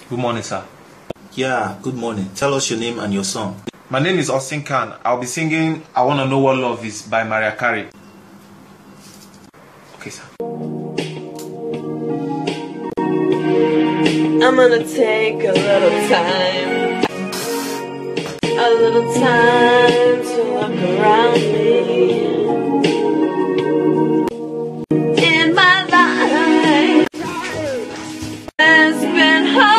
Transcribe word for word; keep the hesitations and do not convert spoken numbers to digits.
Good morning, sir. Yeah, good morning. Tell us your name and your song. My name is Austin Khan. I'll be singing I Wanna Know What Love Is by Mariah Carey. Okay, sir. I'm gonna take a little time, a little time to look around me. In my life, it's been hard.